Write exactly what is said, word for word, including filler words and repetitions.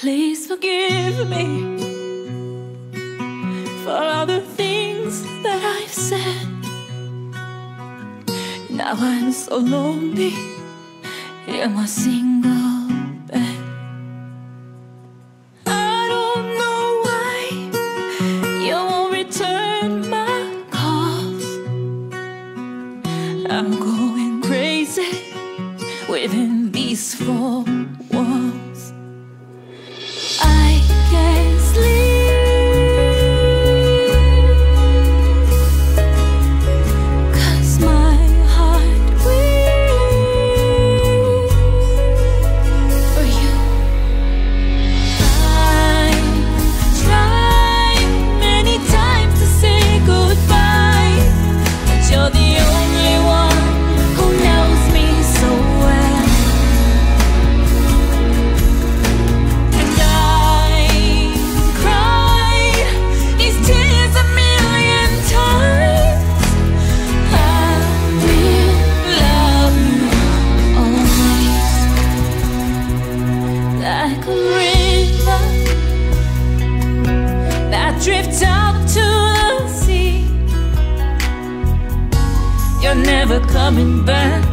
please forgive me for all the things that I've said. Now I'm so lonely in my single bed. I don't know why you won't return my calls. I'm going crazy within these four walls. I can't sleep 'cause my heart weeps for you. I've tried many times to say goodbye, but you're the only one who knows me so well. And I've cried these tears a million times. I will love you always, like a river that drifts out to the sea. You're never coming back